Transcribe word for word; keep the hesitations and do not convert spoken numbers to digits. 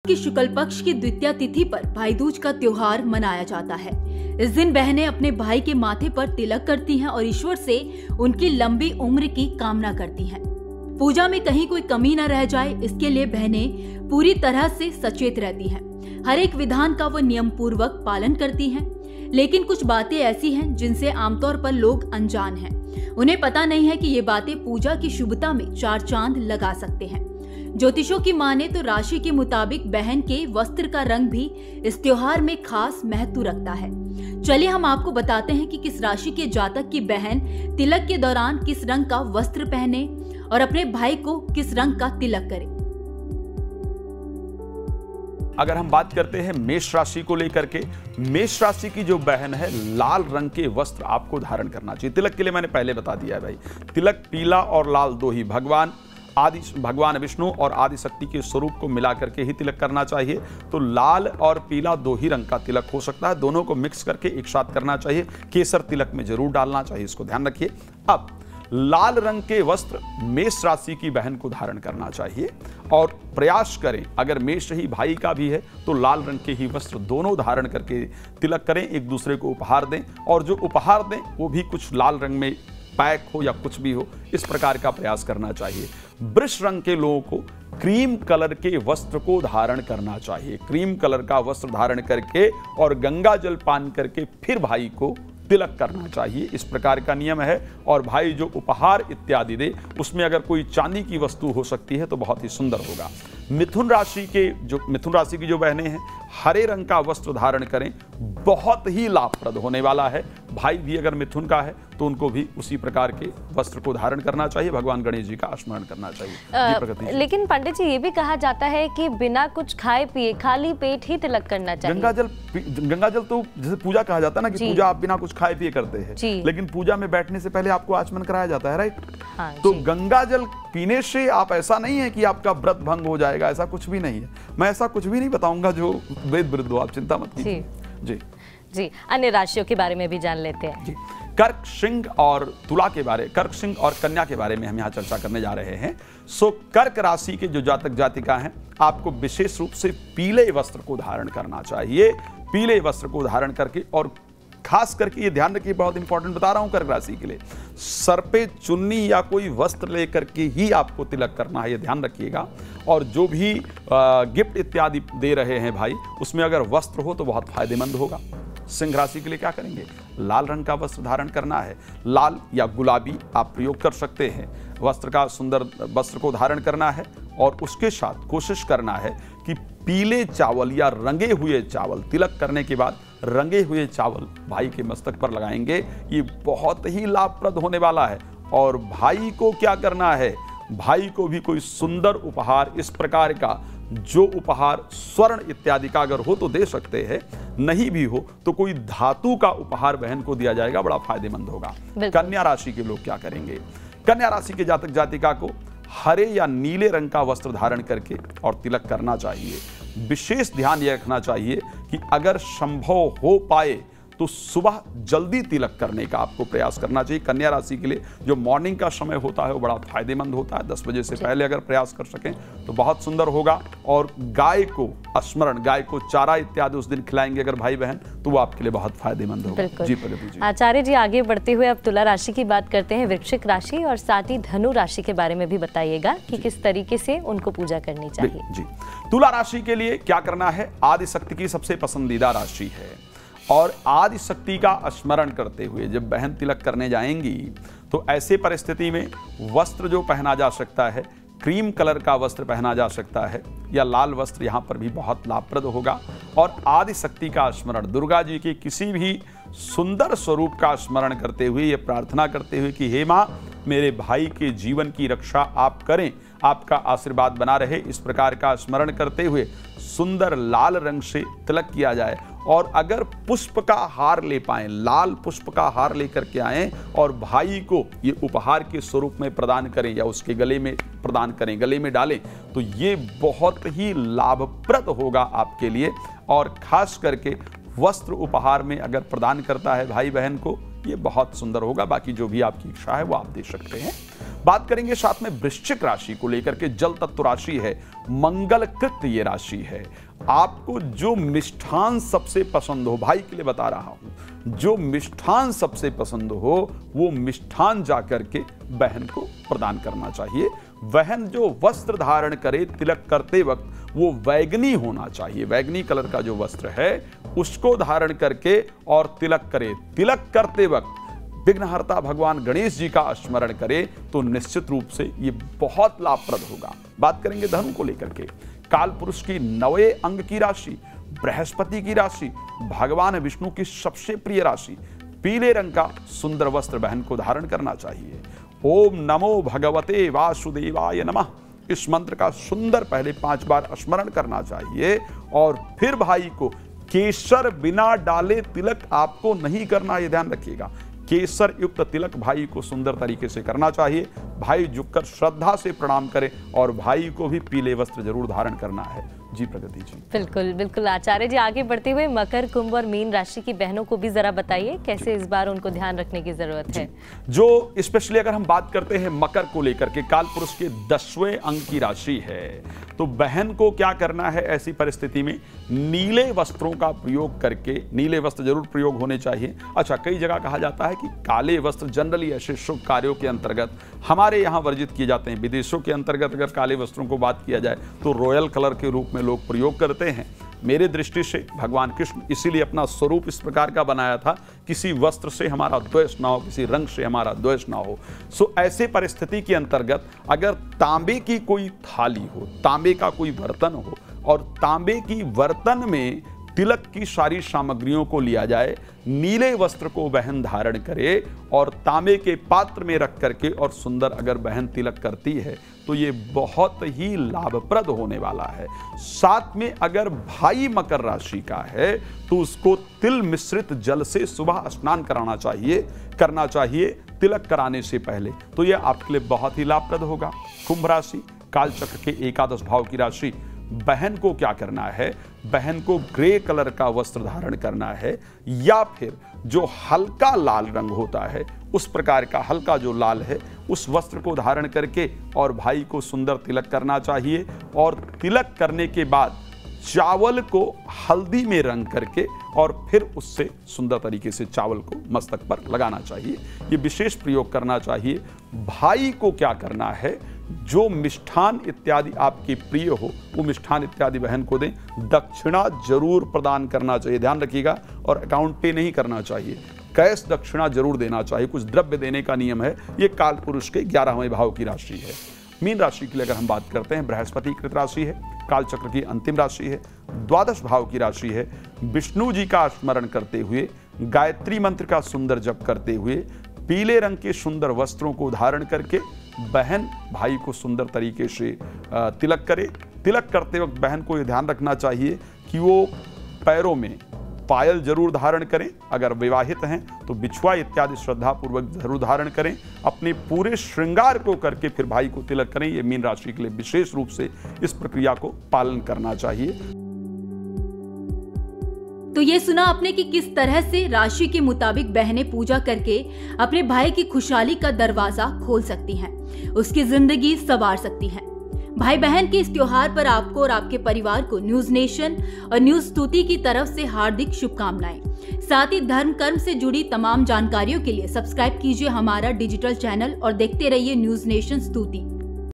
की शुक्ल पक्ष की द्वितीया तिथि पर भाई दूज का त्योहार मनाया जाता है। इस दिन बहनें अपने भाई के माथे पर तिलक करती हैं और ईश्वर से उनकी लंबी उम्र की कामना करती हैं। पूजा में कहीं कोई कमी न रह जाए, इसके लिए बहनें पूरी तरह से सचेत रहती हैं। हर एक विधान का वो नियम पूर्वक पालन करती हैं। लेकिन कुछ बातें ऐसी हैं जिनसे आमतौर पर लोग अनजान हैं। उन्हें पता नहीं है कि ये बातें पूजा की शुभता में चार चांद लगा सकते हैं। ज्योतिषों की माने तो राशि के मुताबिक बहन के वस्त्र का रंग भी इस त्योहार में खास महत्व रखता है। चलिए हम आपको बताते हैं कि किस राशि के जातक की बहन तिलक के दौरान किस रंग का वस्त्र पहने और अपने भाई को किस रंग का तिलक करे। अगर हम बात करते हैं मेष राशि को लेकर के, मेष राशि की जो बहन है लाल रंग के वस्त्र आपको धारण करना चाहिए। तिलक के लिए मैंने पहले बता दिया है भाई, तिलक पीला और लाल दो ही भगवान आदि भगवान विष्णु और आदि शक्ति के स्वरूप को मिला करके ही तिलक करना चाहिए। तो लाल और पीला दो ही रंग का तिलक हो सकता है, दोनों को मिक्स करके एक साथ करना चाहिए। केसर तिलक में जरूर डालना चाहिए, इसको ध्यान रखिए। अब लाल रंग के वस्त्र मेष राशि की बहन को धारण करना चाहिए और प्रयास करें, अगर मेष ही भाई का भी है तो लाल रंग के ही वस्त्र दोनों धारण करके तिलक करें, एक दूसरे को उपहार दें और जो उपहार दें वो भी कुछ लाल रंग में पैक हो या कुछ भी हो, इस प्रकार का प्रयास करना चाहिए। वृष रंग के लोगों को क्रीम कलर के वस्त्र को धारण करना चाहिए। क्रीम कलर का वस्त्र धारण करके और गंगा जल पान करके फिर भाई को तिलक करना चाहिए, इस प्रकार का नियम है। और भाई जो उपहार इत्यादि दे उसमें अगर कोई चांदी की वस्तु हो सकती है तो बहुत ही सुंदर होगा। मिथुन राशि के जो मिथुन राशि की जो बहनें हैं हरे रंग का वस्त्र धारण करें, बहुत ही लाभप्रद होने वाला है। भाई भी अगर मिथुन का है तो उनको भी उसी प्रकार के वस्त्र को धारण करना चाहिए, भगवान गणेश जी का स्मरण करना चाहिए। आ, लेकिन पंडित जी ये भी कहा जाता है कि बिना कुछ खाए पिए खाली पेट ही तिलक करना चाहिए। गंगा जल गंगा जल तो जैसे पूजा कहा जाता है ना कि पूजा आप बिना कुछ खाए पिए करते हैं, लेकिन पूजा में बैठने से पहले आपको आचमन कराया जाता है, राइट? हाँ, तो गंगा जल पीने से आप ऐसा नहीं है कि आपका व्रत भंग हो जाएगा, ऐसा कुछ भी नहीं है। मैं ऐसा कुछ भी नहीं बताऊंगा जो वेद विरुद्ध हो, आप चिंता मत कीजिए। जी जी अन्य राशियों के बारे में भी जान लेते हैं। जी कर्क, सिंह और तुला के बारे कर्क, सिंह और कन्या के बारे में हम यहाँ चर्चा करने जा रहे हैं। सो कर्क राशि के जो जातक जातिका हैं आपको विशेष रूप से पीले वस्त्र को धारण करना चाहिए। पीले वस्त्र को धारण करके और खास करके ये ध्यान रखिए, बहुत इंपॉर्टेंट बता रहा हूं कर्क राशि के लिए, सर पे चुन्नी या कोई वस्त्र लेकर के ही आपको तिलक करना है, ये ध्यान रखिएगा। और जो भी गिफ्ट इत्यादि दे रहे हैं भाई उसमें अगर वस्त्र हो तो बहुत फायदेमंद होगा। सिंह राशि के लिए क्या करेंगे, लाल रंग का वस्त्र धारण करना है। लाल या गुलाबी आप प्रयोग कर सकते हैं। वस्त्र का सुंदर वस्त्र को धारण करना है और उसके साथ कोशिश करना है कि पीले चावल या रंगे हुए चावल तिलक करने के बाद रंगे हुए चावल भाई के मस्तक पर लगाएंगे, ये बहुत ही लाभप्रद होने वाला है। और भाई को क्या करना है, भाई को भी कोई सुंदर उपहार इस प्रकार का, जो उपहार स्वर्ण इत्यादि का अगर हो तो दे सकते हैं, नहीं भी हो तो कोई धातु का उपहार बहन को दिया जाएगा, बड़ा फायदेमंद होगा। कन्या राशि के लोग क्या करेंगे, कन्या राशि के जातक जातिका को हरे या नीले रंग का वस्त्र धारण करके और तिलक करना चाहिए। विशेष ध्यान यह रखना चाहिए कि अगर संभव हो पाए तो सुबह जल्दी तिलक करने का आपको प्रयास करना चाहिए। कन्या राशि के लिए जो मॉर्निंग का समय होता है वो बड़ा फायदेमंद होता है, दस बजे से पहले अगर प्रयास कर सकें तो बहुत सुंदर होगा। और गाय को स्मरण, गाय को चारा इत्यादि उस दिन खिलाएंगे अगर भाई बहन, तो वो आपके लिए बहुत फायदेमंद होगा। जी प्रगति जी। आचार्य जी आगे बढ़ते हुए अब तुला राशि की बात करते हैं, वृश्चिक राशि और साथ ही धनु राशि के बारे में भी बताइएगा कि किस तरीके से उनको पूजा करनी चाहिए। जी तुला राशि के लिए क्या करना है, आदि शक्ति की सबसे पसंदीदा राशि है और आदि शक्ति का स्मरण करते हुए जब बहन तिलक करने जाएंगी तो ऐसे परिस्थिति में वस्त्र जो पहना जा सकता है, क्रीम कलर का वस्त्र पहना जा सकता है या लाल वस्त्र यहाँ पर भी बहुत लाभप्रद होगा। और आदि शक्ति का स्मरण, दुर्गा जी के किसी भी सुंदर स्वरूप का स्मरण करते हुए ये प्रार्थना करते हुए कि हे माँ मेरे भाई के जीवन की रक्षा आप करें, आपका आशीर्वाद बना रहे, इस प्रकार का स्मरण करते हुए सुंदर लाल रंग से तिलक किया जाए। और अगर पुष्प का हार ले पाएं, लाल पुष्प का हार लेकर के आएं और भाई को ये उपहार के स्वरूप में प्रदान करें या उसके गले में प्रदान करें, गले में डालें, तो ये बहुत ही लाभप्रद होगा आपके लिए। और खास करके वस्त्र उपहार में अगर प्रदान करता है भाई बहन को, ये बहुत सुंदर होगा। बाकी जो भी आपकी इच्छा है वो आप दे सकते हैं। बात करेंगे साथ में वृश्चिक राशि को लेकर के। जल तत्व राशि है, मंगलकृत ये राशि है। आपको जो मिष्ठान सबसे पसंद हो, भाई के लिए बता रहा हूं, जो मिष्ठान सबसे पसंद हो वो मिष्ठान जाकर के बहन को प्रदान करना चाहिए। बहन जो वस्त्र धारण करे तिलक करते वक्त वो वैगनी होना चाहिए। वैगनी कलर का जो वस्त्र है उसको धारण करके और तिलक करे। तिलक करते वक्त विघ्नहर्ता भगवान गणेश जी का स्मरण करे तो निश्चित रूप से ये बहुत लाभप्रद होगा। बात करेंगे धनु को लेकर के। काल पुरुष की नवे अंग की राशि, बृहस्पति की राशि, भगवान विष्णु की सबसे प्रिय राशि, पीले रंग का सुंदर वस्त्र बहन को धारण करना चाहिए। ओम नमो भगवते वासुदेवाय नमः, इस मंत्र का सुंदर पहले पांच बार स्मरण करना चाहिए और फिर भाई को केसर बिना डाले तिलक आपको नहीं करना, यह ध्यान रखिएगा। केसर युक्त तिलक भाई को सुंदर तरीके से करना चाहिए। भाई झुककर श्रद्धा से प्रणाम करें और भाई को भी पीले वस्त्र जरूर धारण करना है। जी प्रगति जी। बिल्कुल बिल्कुल आचार्य जी, आगे बढ़ते हुए मकर, कुंभ और मीन राशि की बहनों को भी जरा बताइए कैसे इस बार उनको ध्यान रखने की जरूरत है। जो स्पेशली अगर हम बात करते हैं मकर को लेकर के, काल पुरुष के दसवें अंक की राशि है, तो बहन को क्या करना है ऐसी परिस्थिति में? नीले वस्त्रों का प्रयोग करके, नीले वस्त्र जरूर प्रयोग होने चाहिए। अच्छा, कई जगह कहा जाता है कि काले वस्त्र जनरली ऐसे शुभ कार्यों के अंतर्गत हमारे यहाँ वर्जित किए जाते हैं। विदेशों के अंतर्गत अगर काले वस्त्रों को बात किया जाए तो रॉयल कलर के रूप में लोग प्रयोग करते हैं। मेरे दृष्टि से भगवान कृष्ण इसीलिए अपना स्वरूप इस प्रकार का बनाया था, किसी वस्त्र से हमारा द्वेष ना हो, किसी रंग से हमारा द्वेष ना हो। सो ऐसे परिस्थिति के अंतर्गत अगर तांबे की कोई थाली हो, तांबे का कोई बर्तन हो और तांबे की बर्तन में तिलक की सारी सामग्रियों को लिया जाए, नीले वस्त्र को बहन धारण करे और तांबे के पात्र में रख करके और सुंदर अगर बहन तिलक करती है तो ये बहुत ही लाभप्रद होने वाला है। साथ में अगर भाई मकर राशि का है तो उसको तिल मिश्रित जल से सुबह स्नान कराना चाहिए करना चाहिए तिलक कराने से पहले, तो यह आपके लिए बहुत ही लाभप्रद होगा। कुंभ राशि कालचक्र के एकादश भाव की राशि, बहन को क्या करना है? बहन को ग्रे कलर का वस्त्र धारण करना है या फिर जो हल्का लाल रंग होता है उस प्रकार का हल्का जो लाल है उस वस्त्र को धारण करके और भाई को सुंदर तिलक करना चाहिए। और तिलक करने के बाद चावल को हल्दी में रंग करके और फिर उससे सुंदर तरीके से चावल को मस्तक पर लगाना चाहिए। ये विशेष प्रयोग करना चाहिए। भाई को क्या करना है? जो मिष्ठान इत्यादि आपके प्रिय हो वो मिष्ठान इत्यादि बहन को दें। दक्षिणा जरूर प्रदान करना चाहिए, ध्यान रखिएगा, और अकाउंट पे नहीं करना चाहिए। कैश दक्षिणा जरूर देना चाहिए, कुछ द्रव्य देने का नियम है। ये काल पुरुष के ग्यारहवें भाव की राशि है। मीन राशि की अगर हम बात करते हैं, बृहस्पति कृत राशि है, काल चक्र की अंतिम राशि है, द्वादश भाव की राशि है। विष्णु जी का स्मरण करते हुए, गायत्री मंत्र का सुंदर जप करते हुए, पीले रंग के सुंदर वस्त्रों को धारण करके बहन भाई को सुंदर तरीके से तिलक करे। तिलक करते वक्त बहन को यह ध्यान रखना चाहिए कि वो पैरों में पायल जरूर धारण करें। अगर विवाहित हैं तो बिछुआ इत्यादि श्रद्धा पूर्वक जरूर धारण करें। अपने पूरे श्रृंगार को करके फिर भाई को तिलक करें। ये मीन राशि के लिए विशेष रूप से इस प्रक्रिया को पालन करना चाहिए। तो ये सुना आपने कि किस तरह से राशि के मुताबिक बहनें पूजा करके अपने भाई की खुशहाली का दरवाजा खोल सकती हैं, उसकी जिंदगी संवार सकती हैं। भाई बहन के इस त्योहार पर आपको और आपके परिवार को न्यूज नेशन और न्यूज स्तुति की तरफ से हार्दिक शुभकामनाएं। साथ ही धर्म कर्म से जुड़ी तमाम जानकारियों के लिए सब्सक्राइब कीजिए हमारा डिजिटल चैनल और देखते रहिए न्यूज नेशन स्तुति।